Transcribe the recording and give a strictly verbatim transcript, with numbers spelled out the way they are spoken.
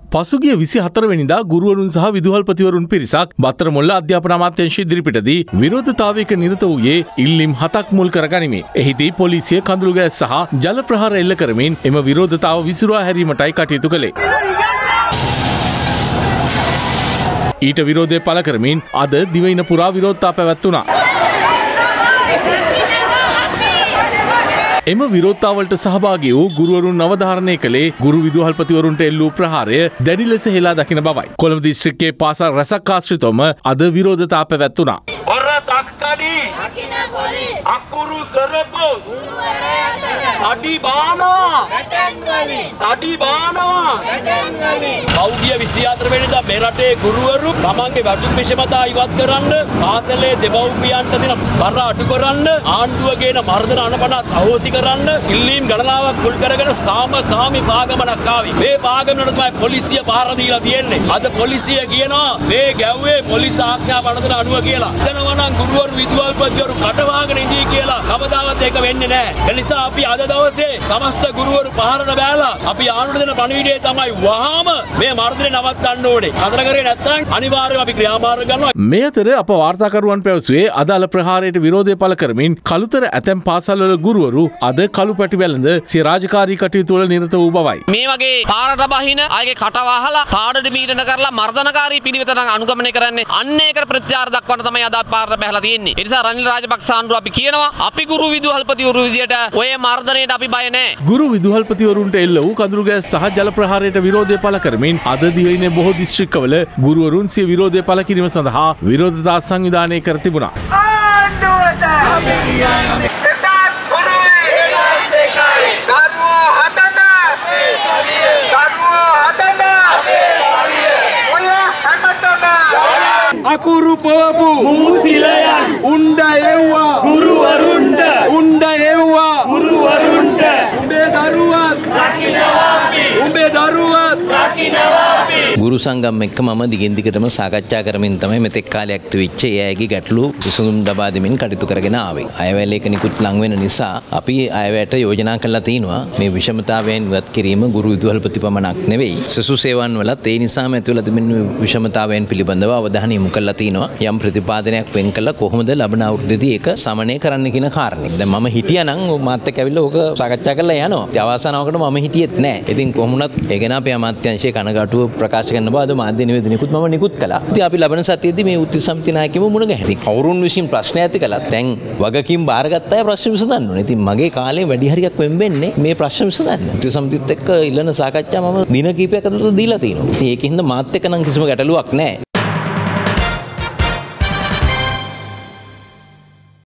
පසුගිය විසිහතර වෙනිදා ගුරුවරුන් සහ විදුහල්පතිවරුන් පිරිසක් බත්තරමුල්ල අධ්‍යාපන අමාත්‍යාංශ ඉදිරිපිටදී විරෝධතාවයක නිරත වූයේ ඉල්ලීම් හතක් මුල් කරගනිමින්. එහිදී පොලිසිය කඳුළු ගෑස් සහ ජල ප්‍රහාර එල්ල කරමින් එම විරෝධතාව විසුරුවා හැරීමටයි කටයුතු කළේ. ඊට විරෝධය පළ කරමින් අද දිවයින පුරා විරෝධතා පැවැත්වුණා. එම විරෝධතාවලට සහභාගී වූ ගුරුවරුන් අවධාරණය කළේ ගුරු විදුහල්පතිවරුන්ට එල්ලූ ප්‍රහාරය දැඩි ලෙස හෙලා දකින බවයි. කොළඹ දිස්ත්‍රික්කයේ පාසල් රැසක් ආශ්‍රිතවම අද විරෝධතා පැවැත්වුණා. ඔර තක්කඩි අකින පොලිස් අකුරු කරපො අඩි බානවා පැටන් වලින් අඩි බානවා පැටන් වලින් පෞගිය විසිහතර වෙනිදා මේ රටේ ගුරුවරු තමන්ගේ වැටුප් විෂමතා ඉවත් කරන්න පාසලේ දෙමව්පියන්ට දෙන බර අඩු කරන්න ආණ්ඩුව ගේන මර්ධන අනපනත් අහෝසි කරන්න ඉල්ලීම් ගණනාවක් මුල් කරගෙන සාමකාමී පාගමනක් ආවි. මේ පාගමනට තමයි පොලිසිය පහර දීලා තියෙන්නේ. අද පොලිසිය කියනවා මේ ගැව්වේ පොලිස් ආඥා වළඳන අනුව කියලා. එතනවා නම් ගුරුවරු විදුහල්පතිවරු කටවාගෙන ඉඳී කියලා කවදාවත් ඒක වෙන්නේ නැහැ. ඒ නිසා අපි අද දවසේ සමස්ත ගුරුවරු පහරට බෑලා අපි ආණ්ඩුවට දෙන පණිවිඩය තමයි වහාම මේ මර්ධනය නවත්තන්න ඕනේ. අතර කරේ නැත්නම් අනිවාර්යයෙන් අපි ක්‍රියාමාර්ග ගන්නවා. මේ අතර අප වාර්තාකරුවන් පැවසුවේ අදාළ ප්‍රහාරයට විරෝධය පළ කරමින් කළුතර ඇතැම් පාසල්වල ගුරුවරු අද කළු පැටි වැළඳ සිය රාජකාරී කටයුතු වල නිරත වූ බවයි. මේ වගේ පාරට බහින අයගේ කට වහලා පාඩ පීඩන කරලා මර්ධනකාරී පිළිවෙත නම් අනුගමනය කරන්නේ අන්න ඒකට ප්‍රතිචාර දක්වන්න තමයි අද පාරට බහලා තියෙන්නේ. ඒ නිසා රනිල් රාජපක්ෂ ආණ්ඩුව අපි කියනවා අපි ගුරු විදුහල්පතිවරු විදියට ඔය මර්ධනයට අපි බය නැහැ. ගුරු විදුහල්පතිවරුන්ට එල්ල වූ කඳුළු ගෑස් සහ ජල ප්‍රහාරයට විරෝධය පළ කරමින් අද දිවයිනේ බොහෝ දිස්ත්‍රික්කවල ගුරුවරුන් සිය විරෝධය පළ කිරීම සඳහා විරෝධතා සංවිධානය කර තිබුණා. ආණ්ඩුවට අපි කියන්නේ අකුරු පොවපු මූසිලයන් උණ්ඩ එව්වා ගුරුවරුන්ට උණ්ඩ එව්වා ගුරුවරුන්ට උඹේ දරුවත් රකින්නවා අපි උඹේ දරුවත් රකින්නවා අපි ගුරු සංගම් එක්ක මම දිගින් දිගටම සාකච්ඡා කරමින් තමයි මෙතෙක් කාලයක් තිබිච්ච ඒ අයගේ ගැටලු විසඳුම් ලබා දෙමින් කටයුතු කරගෙන ආවේ. අයවැය ලේඛනිකුත් ලඟ වෙන නිසා අපි අයවැයට යෝජනා කළා තිනවා මේ විෂමතාවයන් ඉවත් කිරීම ගුරු විදුහල්පති පමණක් නෙවෙයි සසු සේවන් වලත් ඒ නිසාම ඇතිවලා තිබෙන විෂමතාවයන් පිළිබඳව අවධානය යොමු කළා තිනවා. යම් ප්‍රතිපාදනයක් වෙන් කළා කොහොමද ලබන අවුරුද්දේදී ඒක සමනය කරන්න කියන කාරණේ. දැන් මම හිටියානම් මාත් එක්ක ඇවිල්ලා ඕක සාකච්ඡා කරලා යනවා. ඉතින් අවසානවකට මම හිටියෙත් නැහැ. ඉතින් කොහොමුණත් ඒ ගැන අපේ අමාත්‍යාංශයේ කනගාටුව ප්‍රකාශ කරන බව අද මාධ්‍ය නිවේදනයකුත් මම නිකුත් කළා. ඉතින් අපි ලබන සතියේදී මේ උත්ති සමිති නායකයම මුණ ගැහෙති. කවුරුන් විසින් ප්‍රශ්න ඇති කළා. දැන් වගකීම් බාරගත්ත අය ප්‍රශ්න විසඳන්න ඕනේ. ඉතින් මගේ කාලේ වැඩි හරියක් වෙම්බෙන්නේ මේ ප්‍රශ්න විසඳන්න. උත්ති සමිතිත් එක්ක ඉල්ලන සාකච්ඡා මම දින කිහිපයක් අතරතුර දීලා තිනවා. ඉතින් ඒකින්ද මාත් එක්ක නම් කිසිම ගැටලුවක් නැහැ.